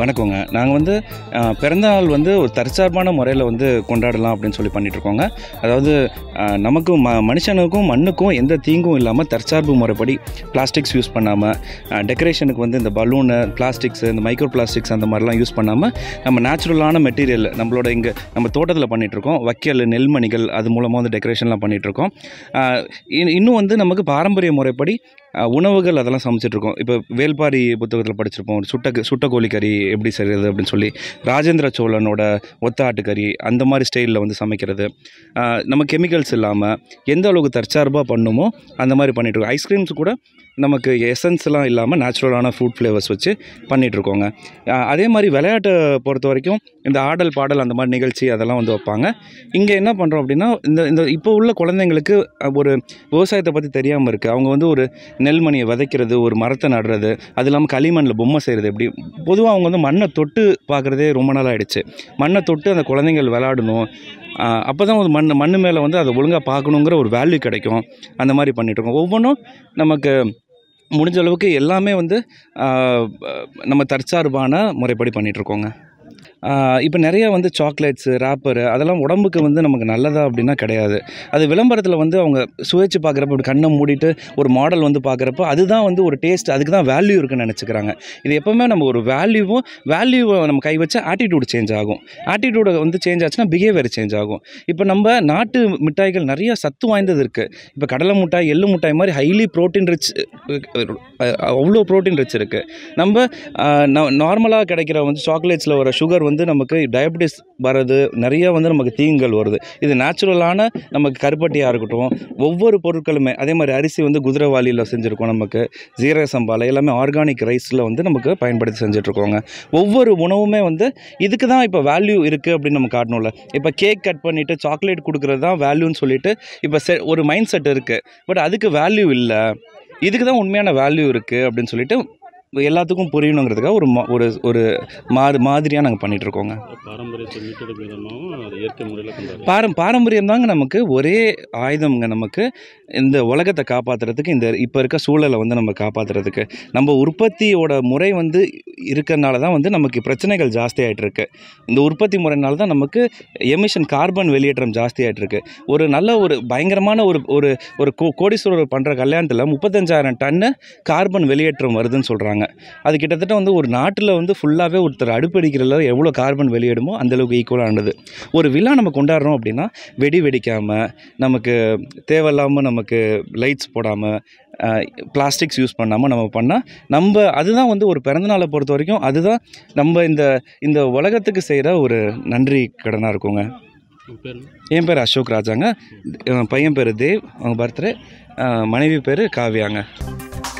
வணக்கங்க. நாங்கள் வந்து பிறந்தநாள் வந்து ஒரு தற்சார்பான முறையில் வந்து கொண்டாடலாம் அப்படின்னு சொல்லி பண்ணிகிட்ருக்கோங்க. அதாவது நமக்கும் மனுஷனுக்கும் மண்ணுக்கும் எந்த தீங்கும் இல்லாமல் தற்சார்பு முறைப்படி பிளாஸ்டிக்ஸ் யூஸ் பண்ணாமல், டெக்கரேஷனுக்கு வந்து இந்த பலூனு, பிளாஸ்டிக்ஸு, இந்த மைக்ரோ பிளாஸ்டிக்ஸ் அந்த மாதிரிலாம் யூஸ் பண்ணாமல் நம்ம நேச்சுரலான மெட்டீரியல் நம்மளோட இங்கே நம்ம தோட்டத்தில் பண்ணிகிட்ருக்கோம். வைக்கல், நெல்மணிகள் அது மூலமாக வந்து டெக்கரேஷன்லாம் பண்ணிகிட்ருக்கோம். இன்னும் வந்து நமக்கு பாரம்பரிய முறைப்படி உணவுகள் அதெல்லாம் சமைச்சிட்ருக்கோம். இப்போ வேல்பாரி புத்தகத்தில் படிச்சிருப்போம், சுட்ட கோழிக்கறி எப்படி செய்கிறது அப்படின்னு சொல்லி. ராஜேந்திர சோழனோட ஒத்த ஆட்டுக்கறி அந்த மாதிரி ஸ்டைலில் வந்து சமைக்கிறது. நம்ம கெமிக்கல்ஸ் இல்லாமல் எந்த அளவுக்கு தற்சார்பாக பண்ணுமோ அந்த மாதிரி பண்ணிகிட்ருக்கோம். ஐஸ்கிரீம்ஸ் கூட நமக்கு எசன்ஸ்லாம் இல்லாமல் நேச்சுரலான ஃப்ரூட் ஃப்ளேவர்ஸ் வச்சு பண்ணிகிட்ருக்கோங்க. அதே மாதிரி விளையாட்டை பொறுத்த வரைக்கும் இந்த ஆடல் பாடல் அந்த மாதிரி நிகழ்ச்சி அதெல்லாம் வந்து வைப்பாங்க. இங்கே என்ன பண்ணுறோம் அப்படின்னா, இந்த இப்போ உள்ள குழந்தைங்களுக்கு ஒரு விவசாயத்தை பற்றி தெரியாமல் இருக்குது. அவங்க வந்து ஒரு நெல்மணியை விதைக்கிறது, ஒரு மரத்தை நடுறது, அது இல்லாமல் களிமண்ணில் பொம்மை செய்கிறது எப்படி. பொதுவாக அவங்க வந்து மண்ணை தொட்டு பார்க்குறதே ரொம்ப நாள் ஆகிடுச்சு. மண்ணை தொட்டு அந்த குழந்தைங்கள் விளையாடணும், அப்போ தான் ஒரு மண் மேலே வந்து அதை ஒழுங்காக பார்க்கணுங்கிற ஒரு வேல்யூ கிடைக்கும். அந்த மாதிரி பண்ணிகிட்ருக்கோம். ஒவ்வொன்றும் நமக்கு முடிஞ்ச அளவுக்கு எல்லாமே வந்து நம்ம தற்சார்பான முறைப்படி பண்ணிகிட்ருக்கோங்க. இப்போ நிறைய வந்து சாக்லேட்ஸு, ரேப்பரு அதெல்லாம் உடம்புக்கு வந்து நமக்கு நல்லதா அப்படின்னா கிடையாது. அது விளம்பரத்தில் வந்து அவங்க சுவைச்சு பார்க்குறப்ப, இப்படி கண்ணை மூடிட்டு ஒரு மாடல் வந்து பார்க்குறப்ப அதுதான் வந்து ஒரு டேஸ்ட், அதுக்கு தான் வேல்யூ இருக்குன்னு நினச்சிக்கிறாங்க. இது எப்போவுமே நம்ம ஒரு வேல்யூவை நம்ம கை வச்சா ஆட்டிடியூட் சேஞ்ச் ஆகும். ஆட்டிடியூடை வந்து சேஞ்ச் ஆச்சுன்னா பிஹேவியர் சேஞ்ச் ஆகும். இப்போ நம்ம நாட்டு மிட்டாய்கள் நிறைய சத்து வாய்ந்தது இருக்குது. இப்போ கடலை மிட்டாய், எள்ளு மிட்டாய் மாதிரி ஹைலி ப்ரோட்டீன் ரிச், அவ்வளோ ப்ரோட்டீன் ரிச் இருக்குது. நம்ம நார்மலாக கிடைக்கிற வந்து சாக்லேட்ஸில் வர சுகர் வந்து நமக்கு டயபெட்டிஸ் வர்றது, நிறைய வந்து நமக்கு தீங்குகள் வருது. இது நேச்சுரலான நமக்கு கருப்பட்டியாக இருக்கட்டும், ஒவ்வொரு பொருட்களுமே அதே மாதிரி அரிசி வந்து குதிரைவாளியில் செஞ்சுருக்கோம், நமக்கு ஜீரக சம்பாவில் எல்லாமே ஆர்கானிக் ரைஸில் வந்து நமக்கு பயன்படுத்தி செஞ்சிட்ருக்கோங்க. ஒவ்வொரு உணவுமே வந்து இதுக்கு தான் இப்போ வேல்யூ இருக்குது அப்படின்னு நம்ம காட்டணும்ல. இப்போ கேக் கட் பண்ணிவிட்டு சாக்லேட் கொடுக்குறது தான் வேல்யூன்னு சொல்லிட்டு இப்போ ஒரு மைண்ட் செட் இருக்குது. பட் அதுக்கு வேல்யூ இல்லை, இதுக்கு தான் உண்மையான வேல்யூ இருக்குது அப்படின்னு சொல்லிட்டு எல்லாத்துக்கும் புரியணுங்கிறதுக்காக ஒரு ஒரு மாதிரியாக நாங்கள் பண்ணிகிட்ருக்கோங்க. பாரம்பரியம் தாங்க நமக்கு ஒரே ஆயுதம்ங்க. நமக்கு இந்த உலகத்தை காப்பாற்றுறதுக்கு, இந்த இப்போ இருக்க சூழலை வந்து நம்ம காப்பாற்றுறதுக்கு நம்ம உற்பத்தியோட முறை வந்து இருக்கிறனால தான் வந்து நமக்கு பிரச்சனைகள் ஜாஸ்தி ஆகிட்டுருக்கு. இந்த உற்பத்தி முறையினால தான் நமக்கு எமிஷன், கார்பன் வெளியேற்றம் ஜாஸ்தி ஆகிட்டுருக்கு. ஒரு நல்ல ஒரு பயங்கரமான ஒரு ஒரு கோடீஸ்வரர் பண்ணுற கல்யாணத்தில் 35,000 டன்னு கார்பன் வெளியேற்றம் வருதுன்னு சொல்கிறாங்க. அது கிட்டத்தட்ட வந்து ஒரு நாட்டில் வந்து ஃபுல்லாகவே ஒருத்தர் அடுப்படிக்கிறதுல எவ்வளோ கார்பன் வெளியிடுமோ அந்தளவுக்கு ஈக்குவலானது. ஒரு விழா நம்ம கொண்டாடுறோம் அப்படின்னா வெடிக்காமல், நமக்கு தேவையில்லாமல் நமக்கு லைட்ஸ் போடாமல், பிளாஸ்டிக்ஸ் யூஸ் பண்ணாமல் நம்ம பண்ணால் அதுதான் வந்து ஒரு பிறந்தநாளை பொறுத்த வரைக்கும் அதுதான் நம்ம இந்த உலகத்துக்கு செய்கிற ஒரு நன்றி கடனாக இருக்குங்க. என் பேர் அசோக் ராஜாங்க. பையன் பேர் தேவ், அவங்க பர்த்டே. மனைவி பேர் காவியாங்க.